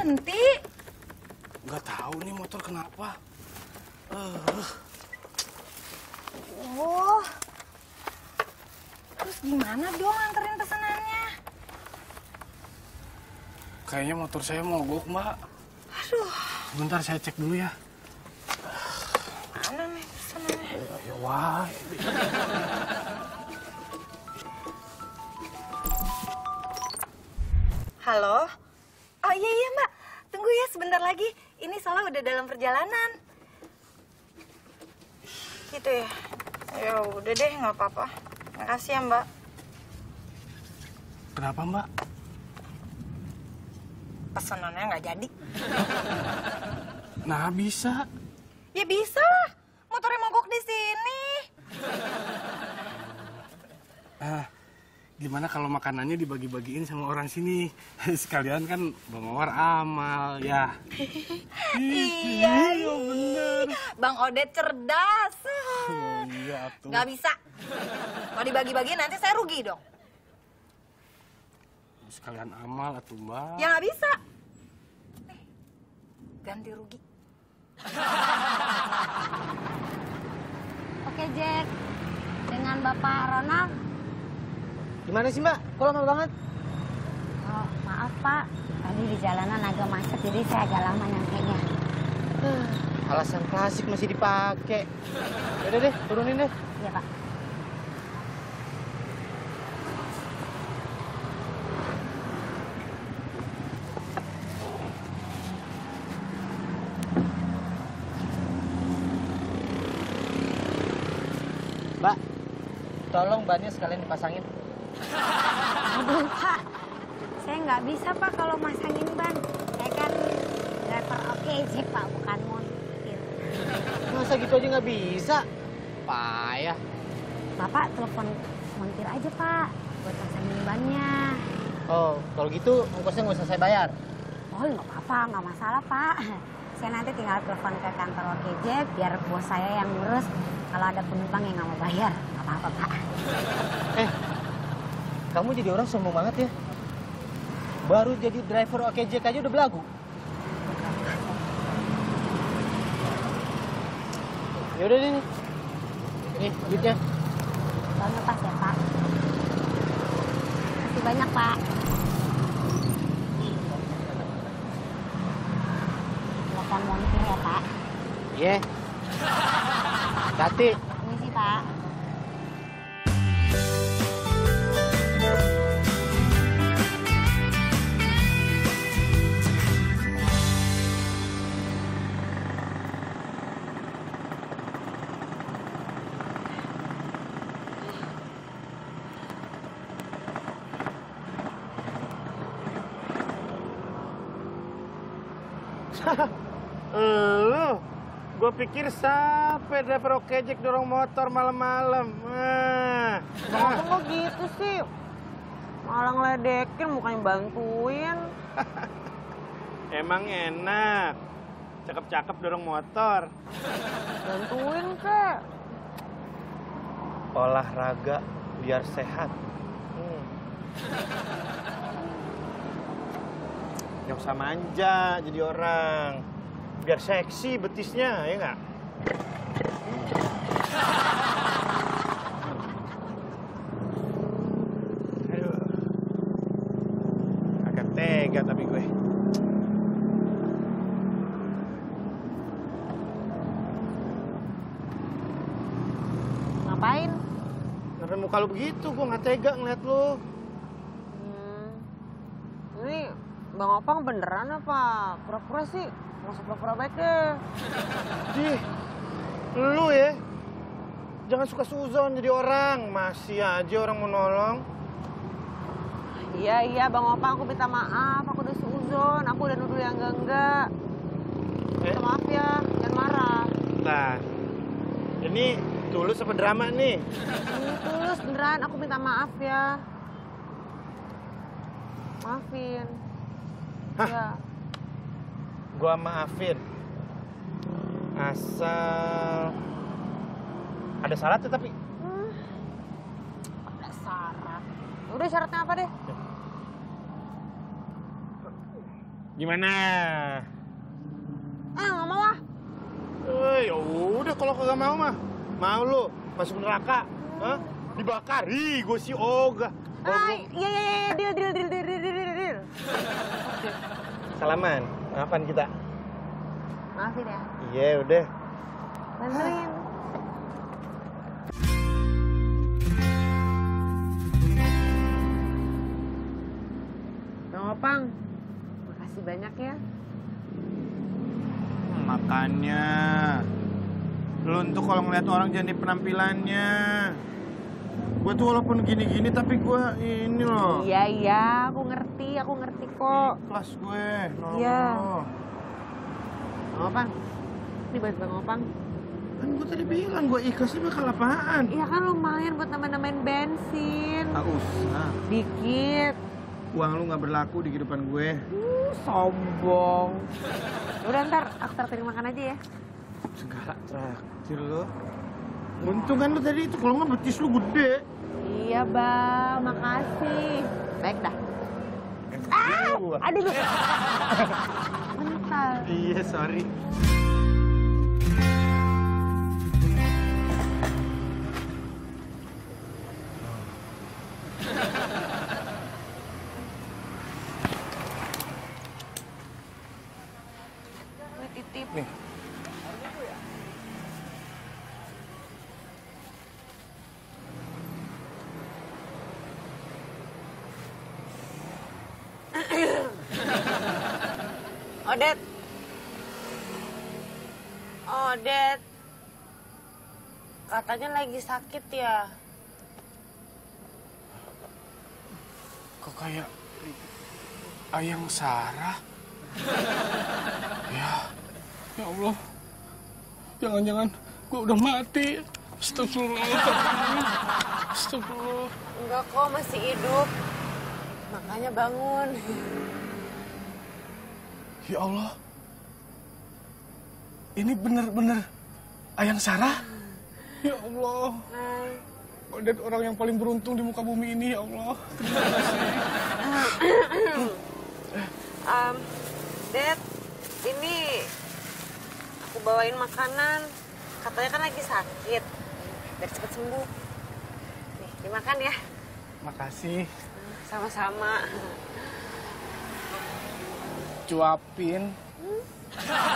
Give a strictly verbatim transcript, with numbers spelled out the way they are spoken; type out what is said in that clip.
berhenti? Nggak tahu nih motor kenapa. Uh. Oh. Terus gimana dong anterin pesanannya? Kayaknya motor saya mogok, Mbak. Aduh. Sebentar saya cek dulu ya. Mana nih pesanannya? Ya, wah. Halo? Oh iya iya Mbak, tunggu ya sebentar lagi. Ini soalnya udah dalam perjalanan. Gitu ya? Ya udah deh, nggak apa-apa. Makasih ya Mbak. Kenapa Mbak? Pesanannya nggak jadi. Nah bisa. Ya bisa lah, motornya mogok di sini. Nah, gimana kalau makanannya dibagi-bagiin sama orang sini? Sekalian kan Bang Mawar amal, ya. Iya, iya bener. Bang Odet cerdas. Oh, iya tuh. Nggak bisa. Kalau dibagi-bagiin nanti saya rugi dong. Sekalian amal atuh Mbak. Ya nggak bisa. Nih, ganti rugi. Oke Jack, dengan Bapak Ronald. Gimana sih Mbak? Kok lama banget? Oh, maaf Pak, tadi di jalanan agak macet jadi saya agak lama nyampainya. Uh, alasan klasik masih dipakai. Yaudah deh, turunin deh. Iya Pak. Mbak, tolong bannya sekalian dipasangin. Aduh Pak, saya nggak bisa Pak kalau masangin ban. Saya kan driver oke Jack Pak, bukan montir. Masa gitu aja nggak bisa? Payah. Bapak telepon montir aja Pak, buat pasangin bannya. Oh, kalau gitu ongkosnya nggak usah saya bayar. Oh nggak apa-apa, nggak masalah Pak. Saya nanti tinggal telepon ke kantor oke Jack, biar bos saya yang ngurus. Kalau ada penumpang yang nggak mau bayar, nggak apa-apa Pak. Eh, kamu jadi orang sombong banget ya. Baru jadi driver oke Jack aja udah belagu. Yaudah deh nih. Nih, duitnya. Soalnya pas ya Pak. Masih banyak Pak. Telepon montir ya Pak. Iya. Yeah. Hati. Ini sih Pak. Lu, gue pikir sampai driver oke Jack dorong motor malam-malam. Ah. Kenapa kok gitu sih? Malah ngeledekin, bukannya bantuin. Emang enak, cakep-cakep dorong motor. Bantuin kek. Olahraga biar sehat. Hmm. Yang sama manja jadi orang. Biar seksi betisnya, ya nggak? Aduh. Agak tega tapi gue. Ngapain? Karena muka lu begitu, gue nggak tega ngeliat lu. Hmm. Ini Bang Opang beneran apa? Pura-pura sih. Nggak usah pura-pura baik deh. Dih, lu ya. Jangan suka suzon jadi orang. Masih aja orang mau nolong. Iya, iya Bang Opang, aku minta maaf. Aku udah suzon. Aku udah nuduh yang enggak-enggak. Eh? Minta maaf ya, jangan marah. Nah, ini tulus apa drama nih? Ini tulus beneran, aku minta maaf ya. Maafin. Hah? Ya. Gua maafin. Asal ada syaratnya tapi. Hmm. Ada syarat. Udah syaratnya apa deh? Gimana? Ah, nggak mau ah. Eh, ya udah kalau kagak mau mah. Mau lu masuk neraka? Hah? Dibakar? Ih, gue si ogah. Kalau Ah, gua- iya iya iya, deal deal deal deal deal deal deal. Salaman, maafan kita. Maafin ya. Iya, udah. Bantuin. Bang Opang, makasih banyak ya. Makanya, lu tuh kalau ngeliat orang jangan di penampilannya. Gue tuh walaupun gini-gini tapi gue ini loh. Iya iya, aku ngerti, aku ngerti kok. Kelas gue, nolong Iya. lo. Bang Opang, ini buat Bang Opang. Kan gue tadi bilang gue ikhlasnya bakal apaan? Iya kan lumayan buat nambah-nambahin bensin. Tak usah. Dikit. Uang lu gak berlaku di kehidupan gue. Uh, sombong. Udah ntar aku traktir makan aja ya. Segala traktir lo. Untung kan lu tadi itu, kalau nggak betis lu gede. Iya bang, makasih. Baik dah. Ah, aduh. Mental. Iya, sorry. Gue titip. Nih. Odet. Odet. Katanya lagi sakit ya. Kok kayak Ayang Sarah? Ya, ya Allah. Jangan-jangan gue udah mati. Astagfirullah. Astagfirullah. Enggak kok, masih hidup. Makanya bangun. Ya Allah. Ini bener-bener Ayang Sarah? Ya Allah. Hai. Odet orang yang paling beruntung di muka bumi ini, ya Allah. Um, Dad, ini aku bawain makanan. Katanya kan lagi sakit. Biar cepet sembuh. Nih, dimakan ya. Makasih. Sama-sama. Cuapin.